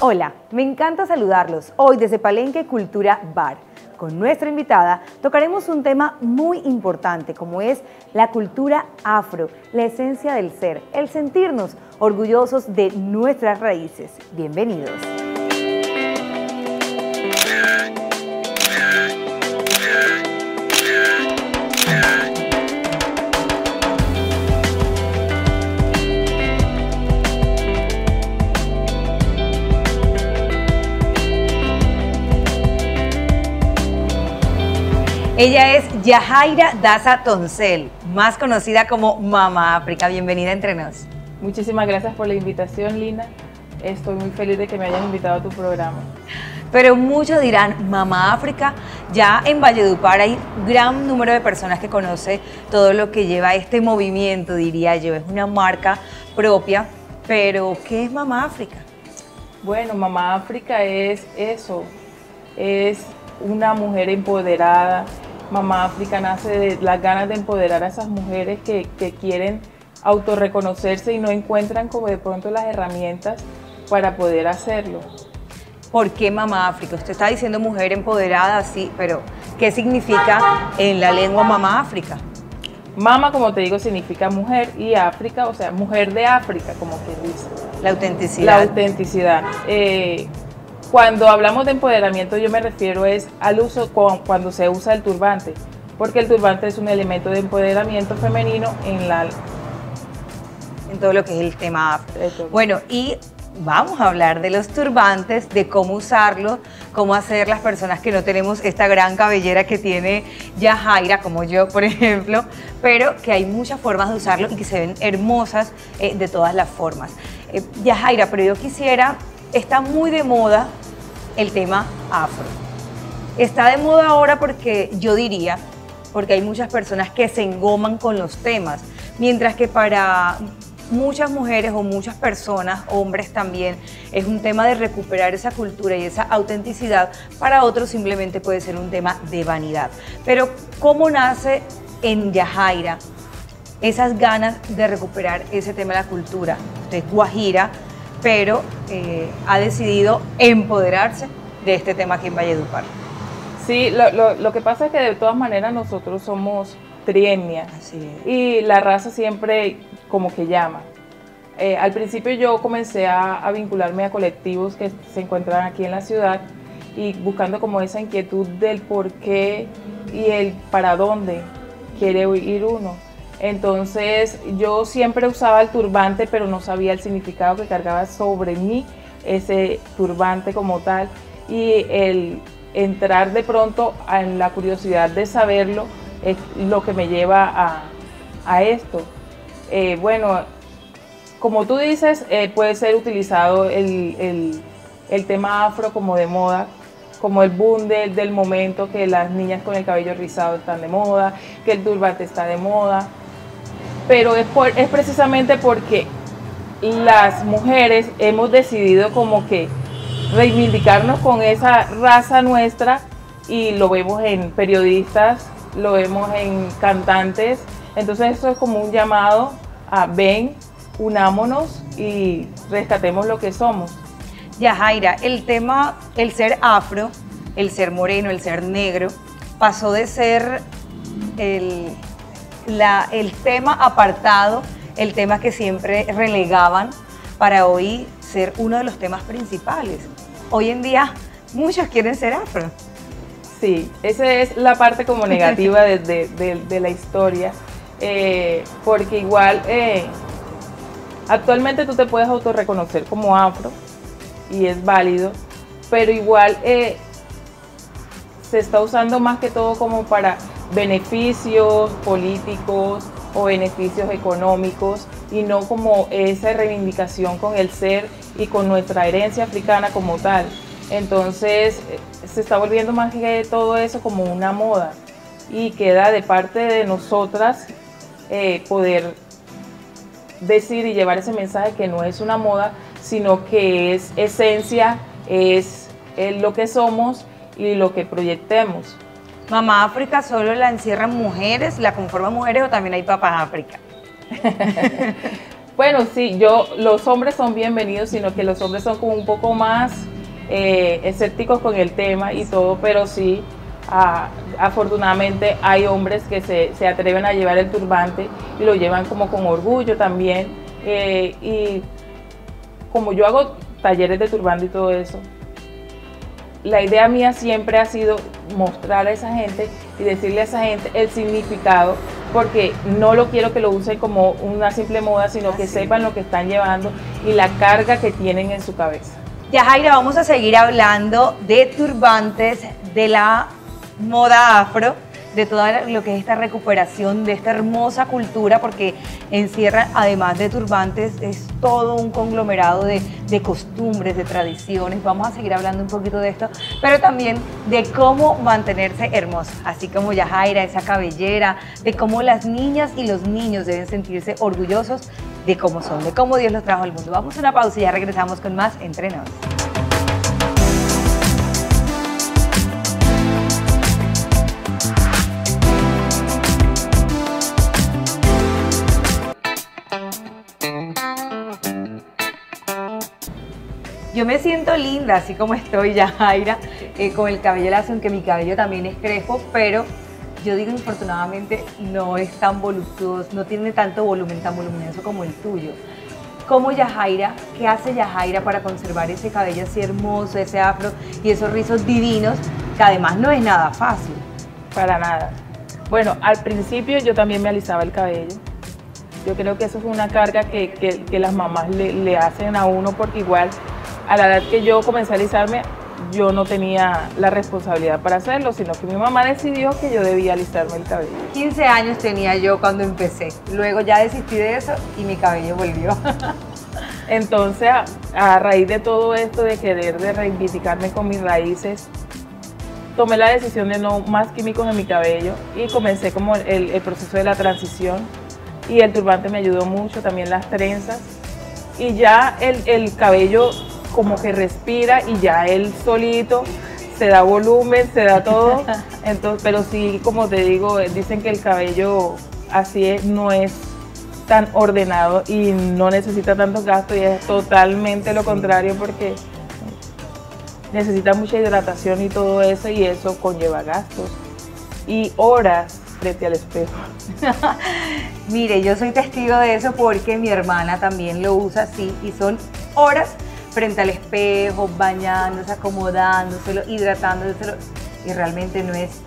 Hola, me encanta saludarlos hoy desde Palenque Cultura Bar. Con nuestra invitada tocaremos un tema muy importante como es la cultura afro, la esencia del ser, el sentirnos orgullosos de nuestras raíces. Bienvenidos. Ella es Yajaira Daza Toncel, más conocida como Mama África. Bienvenida entre nos. Muchísimas gracias por la invitación, Lina. Estoy muy feliz de que me hayas invitado a tu programa. Pero muchos dirán, Mama África, ya en Valledupar hay gran número de personas que conoce todo lo que lleva este movimiento, diría yo. Es una marca propia, pero ¿qué es Mama África? Bueno, Mama África es eso, es una mujer empoderada. Mama África nace de las ganas de empoderar a esas mujeres que quieren autorreconocerse y no encuentran como de pronto las herramientas para poder hacerlo. ¿Por qué Mama África? Usted está diciendo mujer empoderada, sí, pero ¿qué significa en la lengua Mama África? Mama, como te digo, significa mujer y África, o sea, mujer de África, como quien dice. La autenticidad. La autenticidad. Cuando hablamos de empoderamiento yo me refiero al uso cuando se usa el turbante, porque el turbante es un elemento de empoderamiento femenino en todo lo que es el tema afro. Bueno, y vamos a hablar de los turbantes, de cómo usarlos, cómo hacer las personas que no tenemos esta gran cabellera que tiene Yajaira, como yo, por ejemplo, pero que hay muchas formas de usarlo y que se ven hermosas de todas las formas. Yajaira, pero yo quisiera... Está muy de moda el tema afro. Está de moda ahora porque yo diría, porque hay muchas personas que se engoman con los temas, mientras que para muchas mujeres o muchas personas, hombres también, es un tema de recuperar esa cultura y esa autenticidad. Para otros simplemente puede ser un tema de vanidad. Pero ¿cómo nace en Yajaira esas ganas de recuperar ese tema de la cultura? Usted es guajira, pero ha decidido empoderarse de este tema aquí en Valledupar. Sí, lo que pasa es que de todas maneras nosotros somos trietnia y la raza siempre como que llama. Al principio yo comencé a vincularme a colectivos que se encuentran aquí en la ciudad y buscando como esa inquietud del por qué y el para dónde quiere ir uno. Entonces yo siempre usaba el turbante, pero no sabía el significado que cargaba sobre mí ese turbante como tal, y el entrar de pronto en la curiosidad de saberlo es lo que me lleva a esto. Bueno, como tú dices, puede ser utilizado el tema afro como de moda, como el boom del momento, que las niñas con el cabello rizado están de moda, que el turbante está de moda. Pero es precisamente porque las mujeres hemos decidido como que reivindicarnos con esa raza nuestra, y lo vemos en periodistas, lo vemos en cantantes. Entonces eso es como un llamado a ven, unámonos y rescatemos lo que somos. Yajaira, el tema, el ser afro, el ser moreno, el ser negro, pasó de ser el tema apartado, el tema que siempre relegaban, para hoy ser uno de los temas principales. Hoy en día muchos quieren ser afro. Sí, esa es la parte como negativa de la historia, porque igual actualmente tú te puedes autorreconocer como afro y es válido, pero igual se está usando más que todo como para beneficios políticos o beneficios económicos, y no como esa reivindicación con el ser y con nuestra herencia africana como tal. Entonces se está volviendo más que todo eso como una moda, y queda de parte de nosotras poder decir y llevar ese mensaje que no es una moda, sino que es esencia, es lo que somos y lo que proyectemos. Mama África solo la encierran mujeres, la conforman mujeres, o también hay Papá África. Bueno, sí, los hombres son bienvenidos, sino que los hombres son como un poco más escépticos con el tema y todo, pero sí, afortunadamente hay hombres que se atreven a llevar el turbante y lo llevan como con orgullo también. Y como yo hago talleres de turbante y todo eso, la idea mía siempre ha sido mostrar a esa gente y decirle a esa gente el significado, porque no lo quiero que lo usen como una simple moda, sino que sepan lo que están llevando y la carga que tienen en su cabeza. Yajaira, vamos a seguir hablando de turbantes, de la moda afro, de todo lo que es esta recuperación de esta hermosa cultura, porque encierra, además de turbantes, es todo un conglomerado de costumbres, de tradiciones. Vamos a seguir hablando un poquito de esto, pero también de cómo mantenerse hermosos, así como Yajaira, esa cabellera, de cómo las niñas y los niños deben sentirse orgullosos de cómo son, de cómo Dios los trajo al mundo. Vamos a una pausa y ya regresamos con más Entre Nos. Yo me siento linda, así como estoy, Yajaira, con el cabello lacio, aunque mi cabello también es crespo, pero yo digo, infortunadamente, no es tan voluptuoso, no tiene tanto volumen, tan voluminoso como el tuyo. ¿Cómo Yajaira, qué hace Yajaira para conservar ese cabello así hermoso, ese afro y esos rizos divinos, que además no es nada fácil? Para nada. Bueno, al principio yo también me alisaba el cabello. Yo creo que eso es una carga que las mamás le hacen a uno, porque igual a la edad que yo comencé a alisarme, yo no tenía la responsabilidad para hacerlo, sino que mi mamá decidió que yo debía alisarme el cabello. 15 años tenía yo cuando empecé, luego ya desistí de eso y mi cabello volvió. Entonces, a raíz de todo esto, de querer de reivindicarme con mis raíces, tomé la decisión de no más químicos en mi cabello y comencé como el proceso de la transición, y el turbante me ayudó mucho, también las trenzas, y ya el cabello como que respira y ya él solito se da volumen, se da todo. Entonces, pero sí, como te digo, dicen que el cabello así no es tan ordenado y no necesita tantos gastos, y es totalmente lo contrario, porque necesita mucha hidratación y todo eso, y eso conlleva gastos y horas frente al espejo. Mire, yo soy testigo de eso porque mi hermana también lo usa así, y son horas frente al espejo, bañándose, acomodándoselo, hidratándoselo, y realmente no es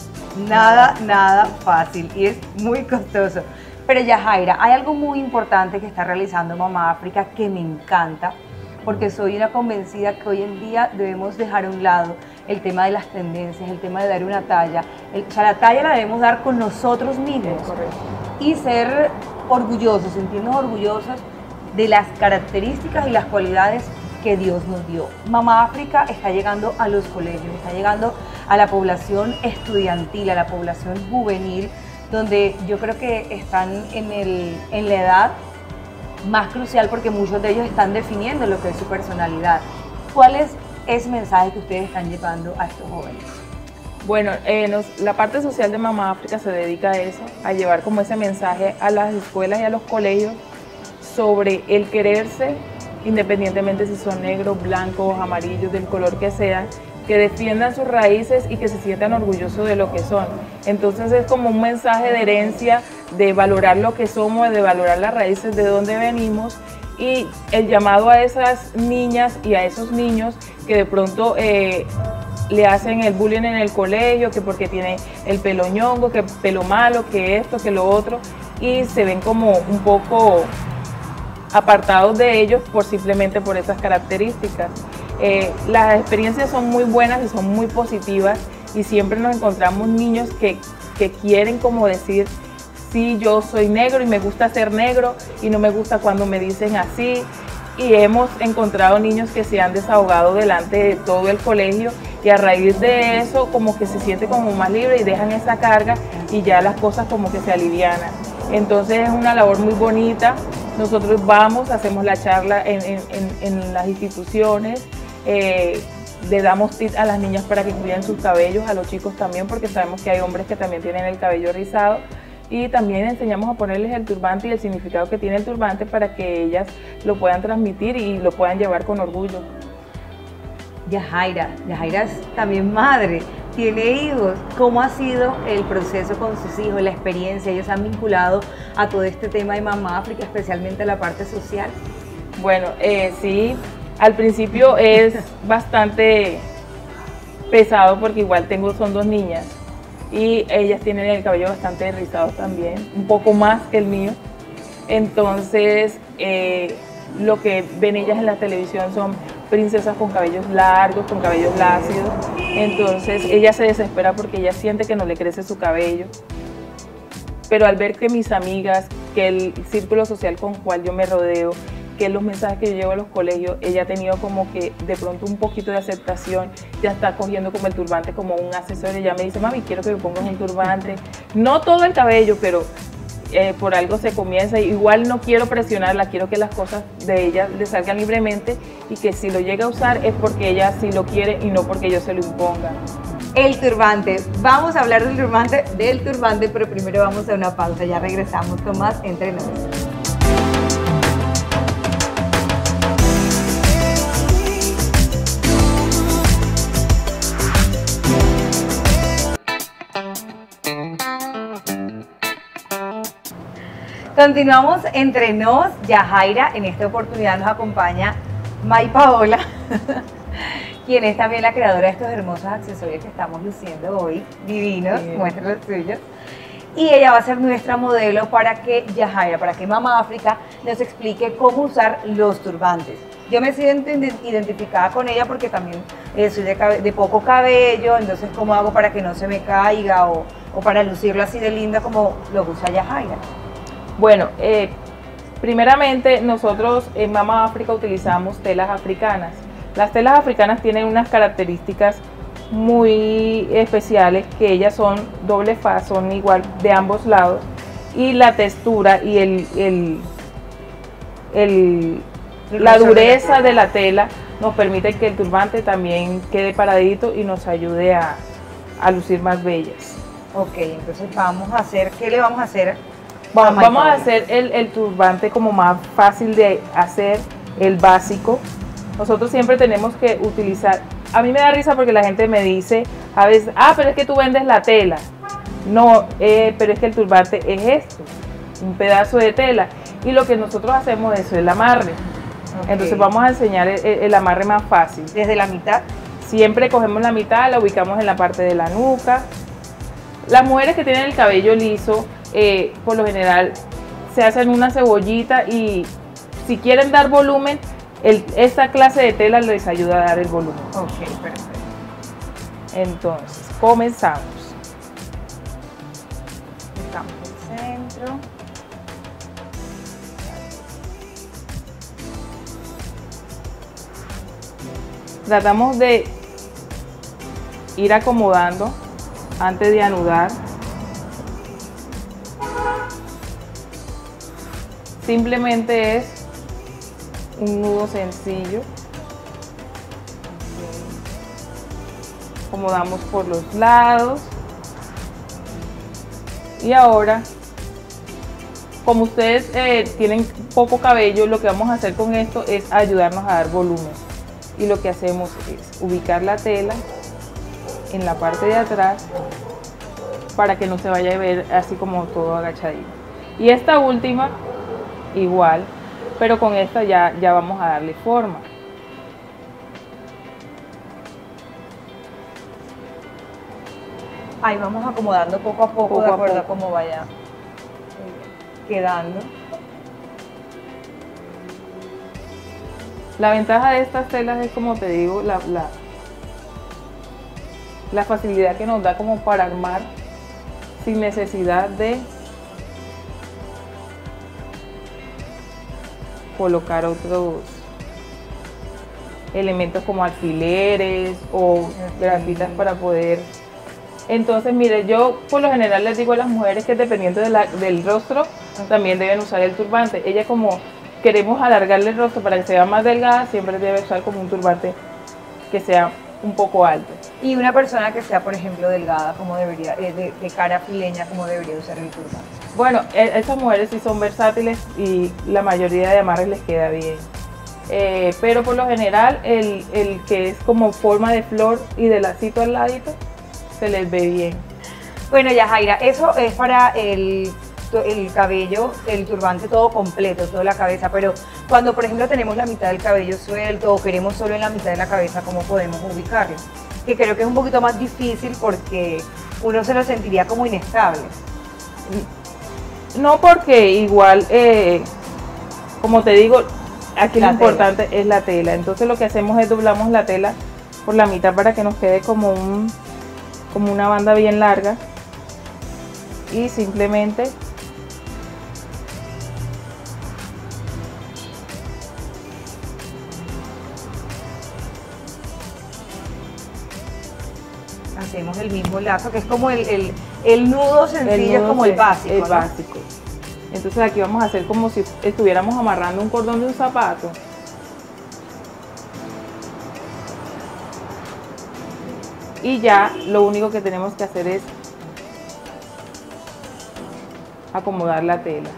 nada fácil y es muy costoso. Pero Yajaira, hay algo muy importante que está realizando Mamá África que me encanta, porque soy una convencida que hoy en día debemos dejar a un lado el tema de las tendencias, el tema de dar una talla. O sea, la talla la debemos dar con nosotros mismos. Correcto. Y ser orgullosos, sentirnos orgullosos de las características y las cualidades que Dios nos dio. Mamá África está llegando a los colegios, está llegando a la población estudiantil, a la población juvenil, donde yo creo que están en la edad más crucial, porque muchos de ellos están definiendo lo que es su personalidad. ¿Cuál es ese mensaje que ustedes están llevando a estos jóvenes? Bueno, la parte social de Mamá África se dedica a eso, a llevar como ese mensaje a las escuelas y a los colegios sobre el quererse, independientemente si son negros, blancos, amarillos, del color que sean, que defiendan sus raíces y que se sientan orgullosos de lo que son. Entonces es como un mensaje de herencia, de valorar lo que somos, de valorar las raíces de donde venimos, y el llamado a esas niñas y a esos niños que de pronto le hacen el bullying en el colegio, que porque tiene el pelo ñongo, que pelo malo, que esto, que lo otro, y se ven como un poco apartados de ellos simplemente por esas características. Las experiencias son muy buenas y son muy positivas, y siempre nos encontramos niños que quieren como decir, sí, yo soy negro y me gusta ser negro y no me gusta cuando me dicen así, y hemos encontrado niños que se han desahogado delante de todo el colegio, y a raíz de eso como que se siente como más libre y dejan esa carga y ya las cosas como que se alivianan. Entonces es una labor muy bonita. Nosotros vamos, hacemos la charla en las instituciones, le damos tips a las niñas para que cuiden sus cabellos, a los chicos también, porque sabemos que hay hombres que también tienen el cabello rizado, y también enseñamos a ponerles el turbante y el significado que tiene el turbante para que ellas lo puedan transmitir y lo puedan llevar con orgullo. Yajaira es también madre, tiene hijos. ¿Cómo ha sido el proceso con sus hijos, la experiencia? ¿Ellos han vinculado a todo este tema de Mamá África, especialmente la parte social? Bueno, sí, al principio es bastante pesado porque igual son 2 niñas y ellas tienen el cabello bastante rizado también, un poco más que el mío. Entonces, lo que ven ellas en la televisión son princesas con cabellos largos, con cabellos lácidos. Entonces ella se desespera porque ella siente que no le crece su cabello. Pero al ver que mis amigas, que el círculo social con el cual yo me rodeo, que los mensajes que yo llevo a los colegios, ella ha tenido como que de pronto un poquito de aceptación, ya está cogiendo como el turbante como un accesorio. Ella me dice, mami, quiero que me pongas un turbante. No todo el cabello, pero por algo se comienza. Igual no quiero presionarla, quiero que las cosas de ella le salgan libremente y que si lo llega a usar es porque ella sí lo quiere y no porque yo se lo imponga. El turbante, vamos a hablar del turbante, pero primero vamos a una pausa, ya regresamos con más Entre Nos. Continuamos Entre Nos. Yajaira, en esta oportunidad nos acompaña May Paola, quien es también la creadora de estos hermosos accesorios que estamos luciendo hoy, divinos, sí. Muestra los suyos. Y ella va a ser nuestra modelo para que Yajaira, para que Mamá África nos explique cómo usar los turbantes. Yo me siento identificada con ella porque también soy de poco cabello, entonces cómo hago para que no se me caiga o para lucirlo así de linda como lo usa Yajaira. Bueno, primeramente nosotros en Mamá África utilizamos telas africanas. Las telas africanas tienen unas características muy especiales, que ellas son doble faz, son igual de ambos lados, y la textura y la dureza de la tela nos permite que el turbante también quede paradito y nos ayude a lucir más bellas. Ok, entonces vamos a hacer, ¿qué le vamos a hacer? Vamos a hacer el turbante como más fácil de hacer, el básico. Nosotros siempre tenemos que utilizar, a mí me da risa porque la gente me dice a veces, pero es que tú vendes la tela. No, pero es que el turbante es esto, un pedazo de tela. Y lo que nosotros hacemos es el amarre. Okay. Entonces vamos a enseñar el amarre más fácil. ¿Desde la mitad? Siempre cogemos la mitad, la ubicamos en la parte de la nuca. Las mujeres que tienen el cabello liso, por lo general se hacen una cebollita y si quieren dar volumen, esta clase de tela les ayuda a dar el volumen. Ok, perfecto. Entonces, comenzamos. Buscamos el centro. Tratamos de ir acomodando antes de anudar. Simplemente es un nudo sencillo. Acomodamos por los lados. Y ahora, como ustedes tienen poco cabello, lo que vamos a hacer con esto es ayudarnos a dar volumen. Y lo que hacemos es ubicar la tela en la parte de atrás para que no se vaya a ver así como todo agachadito. Y esta última igual, pero con esta ya vamos a darle forma. Ahí vamos acomodando poco a poco, de acuerdo a cómo vaya quedando. La ventaja de estas telas es, como te digo, la facilidad que nos da como para armar sin necesidad de colocar otros elementos como alfileres o grafitas para poder. Entonces, mire, yo por lo general les digo a las mujeres que dependiendo del rostro también deben usar el turbante. Ella, como queremos alargarle el rostro para que sea más delgada, siempre debe usar como un turbante que sea un poco alto. Y una persona que sea, por ejemplo, delgada, como debería, de cara fileña, como debería usar el turbante. Bueno, esas mujeres sí son versátiles y la mayoría de amarres les queda bien. Pero por lo general el que es como forma de flor y de lacito al ladito, se les ve bien. Bueno, Yajaira, eso es para el cabello, el turbante todo completo, toda la cabeza, pero cuando por ejemplo tenemos la mitad del cabello suelto o queremos solo en la mitad de la cabeza, ¿cómo podemos ubicarlo? Que creo que es un poquito más difícil porque uno se lo sentiría como inestable. No, porque igual, como te digo, aquí lo importante es la tela. Entonces lo que hacemos es doblamos la tela por la mitad para que nos quede como una banda bien larga. Y simplemente hacemos el mismo lazo, que es como el nudo sencillo, es como el básico. El básico. Entonces aquí vamos a hacer como si estuviéramos amarrando un cordón de un zapato. Y ya lo único que tenemos que hacer es acomodar la tela.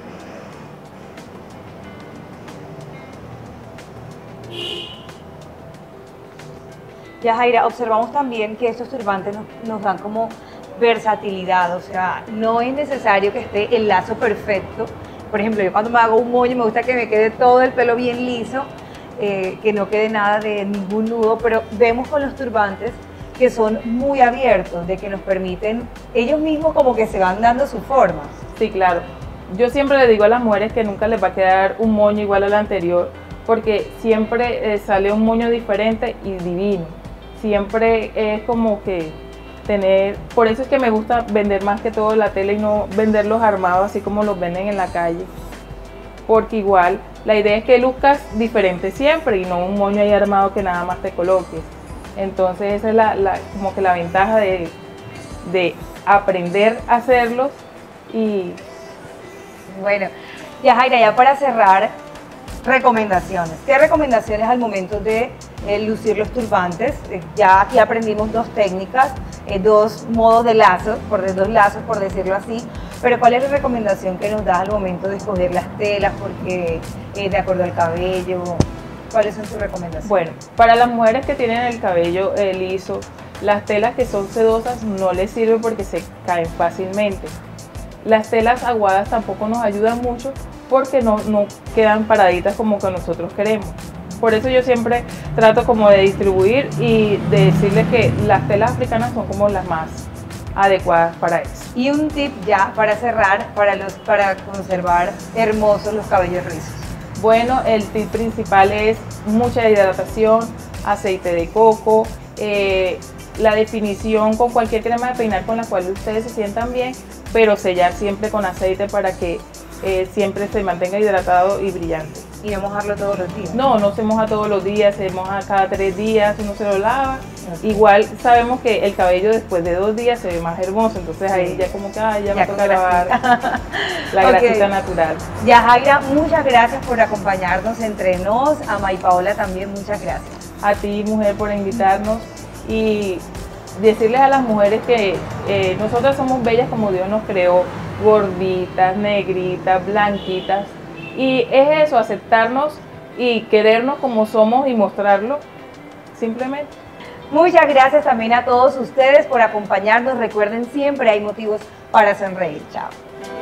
Yajaira, observamos también que estos turbantes nos dan como versatilidad, o sea, no es necesario que esté el lazo perfecto. Por ejemplo, yo cuando me hago un moño me gusta que me quede todo el pelo bien liso, que no quede nada de ningún nudo, pero vemos con los turbantes que son muy abiertos, de que nos permiten, ellos mismos como que se van dando sus formas. Sí, claro. Yo siempre le digo a las mujeres que nunca les va a quedar un moño igual al anterior, porque siempre sale un moño diferente y divino. Siempre es como que por eso es que me gusta vender más que todo la tela y no venderlos armados así como los venden en la calle. Porque igual la idea es que luzcas diferente siempre y no un moño ahí armado que nada más te coloques. Entonces esa es como que la ventaja de aprender a hacerlos. Y bueno, Yajaira, ya para cerrar, recomendaciones. ¿Qué recomendaciones al momento de lucir los turbantes? Ya aquí aprendimos dos técnicas, dos modos de lazos, dos lazos por decirlo así, pero ¿cuál es la recomendación que nos das al momento de escoger las telas? Porque de acuerdo al cabello, ¿cuáles son tus recomendaciones? Bueno, para las mujeres que tienen el cabello liso, las telas que son sedosas no les sirven porque se caen fácilmente. Las telas aguadas tampoco nos ayudan mucho porque no quedan paraditas como que nosotros queremos. Por eso yo siempre trato como de distribuir y de decirles que las telas africanas son como las más adecuadas para eso. Y un tip ya para cerrar, para conservar hermosos los cabellos rizos. Bueno, el tip principal es mucha hidratación, aceite de coco, la definición con cualquier crema de peinar con la cual ustedes se sientan bien, pero sellar siempre con aceite para que siempre se mantenga hidratado y brillante. ¿Y no mojarlo todos los días? No se moja todos los días, se moja cada 3 días, uno se lo lava. Okay. Igual sabemos que el cabello después de 2 días se ve más hermoso, entonces ahí ya como que ya me toca lavar la grasita natural. Yajaira, muchas gracias por acompañarnos entre nos, a May Paola también muchas gracias. A ti, mujer, por invitarnos y decirles a las mujeres que nosotras somos bellas como Dios nos creó, gorditas, negritas, blanquitas, y es eso, aceptarnos y querernos como somos y mostrarlo simplemente. Muchas gracias también a todos ustedes por acompañarnos. Recuerden, siempre hay motivos para sonreír. Chao.